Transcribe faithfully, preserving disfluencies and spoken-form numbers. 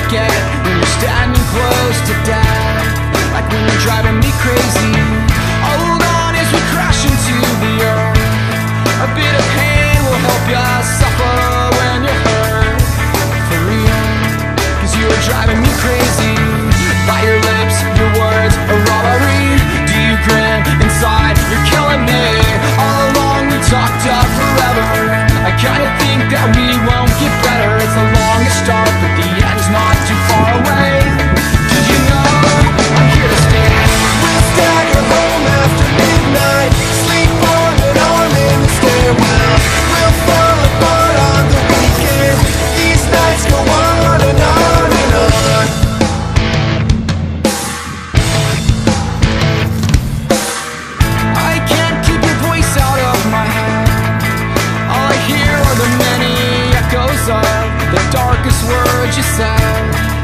forget when you're standing close to death, like when you're driving me crazy. Hold on as we crash into the earth. A bit of pain will help you suffer when you're hurt, for real, cause you are driving me crazy. By your lips, your words, a robbery. Do you grin inside? You're killing me. All along we talked up forever. I kinda think that we won't get better. It's the longest start, but the end's not too far away. Did you know I'm here to stay? We'll stagger home after midnight, sleep on an arm in the stairwell. We'll fall apart on the weekend. These nights go on and on and on. I can't keep your voice out of my head. All I hear are the many echoes of the darkest words you said.